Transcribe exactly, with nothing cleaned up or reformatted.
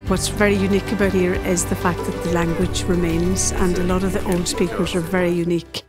What's very unique about here is the fact that the language remains, and a lot of the old speakers are very unique.